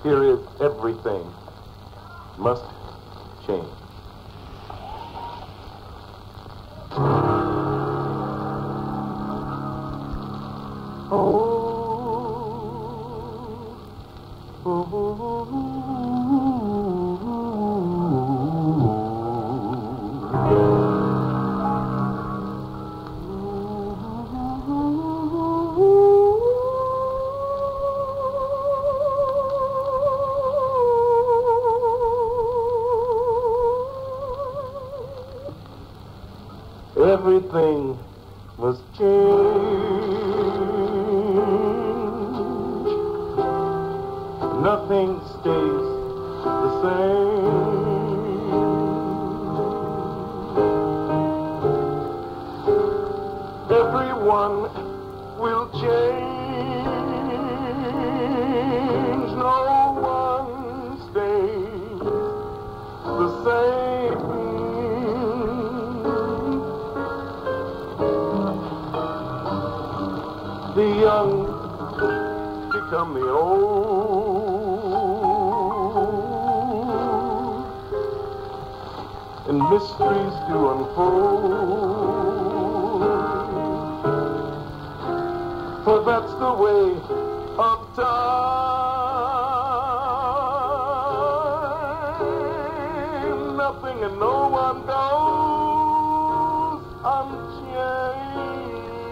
Here is everything must change. Everything must change. Nothing stays the same. Everyone will change. No one stays the same. The young become the old, and mysteries do unfold. For that's the way of time. Nothing and no one goes unchanged.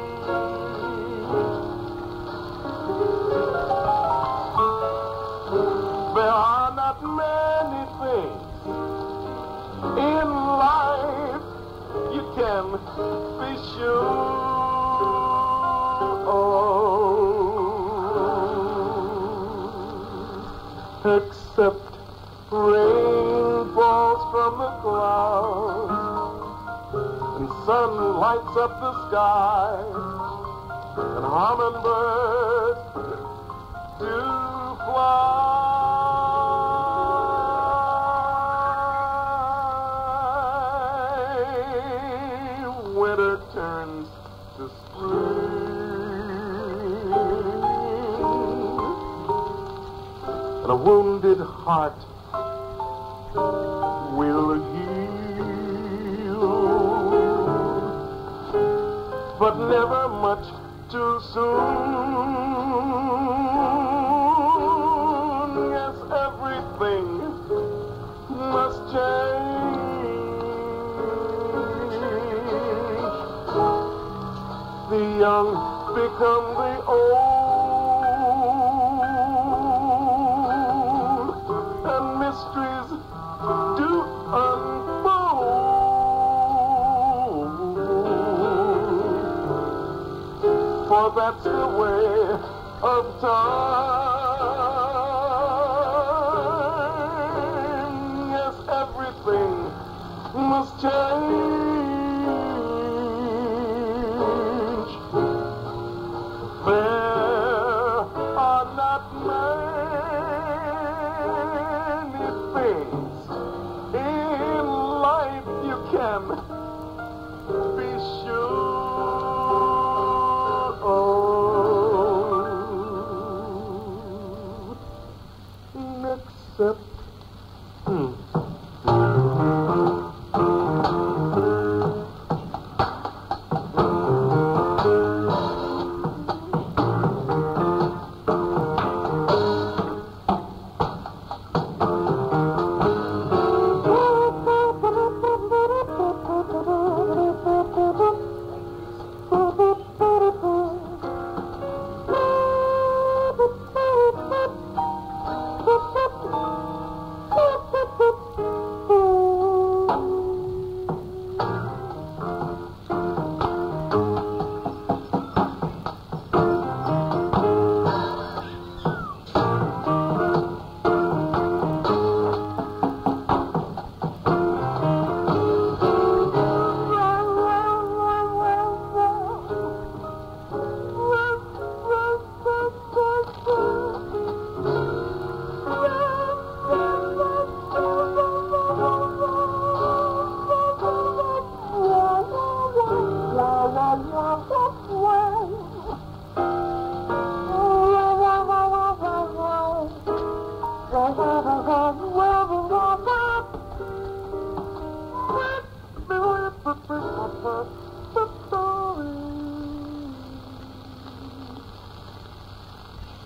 There are not many things in life you can be sure of, except rain falls from the clouds and sun lights up the sky and hummingbirds do fly. Winter turns to spring, and a wounded heart will heal, but never much too soon. Yes, everything must change. The young become the old, and mysteries do unfold. For that's the way of time. Yes, everything must change. There are not many things in life you can be sure of, except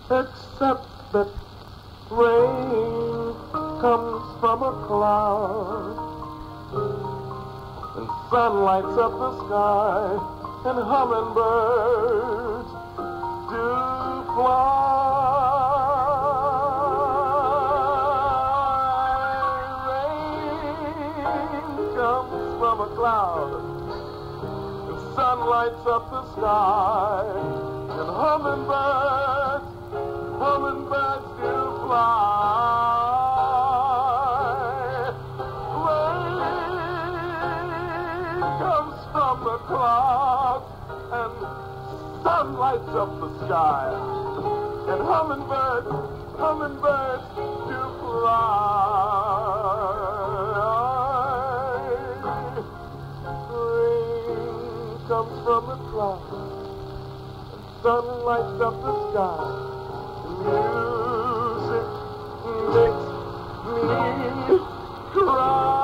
except that rain comes from a cloud, and sun lights up the sky, and hummingbirds do fly. Rain comes from a cloud, and sun lights up the sky, and hummingbirds do fly. Rain comes from the clouds, and sun lights up the sky, and hummingbirds do fly. Rain comes from the clouds, and sun lights up the sky. Music makes me cry.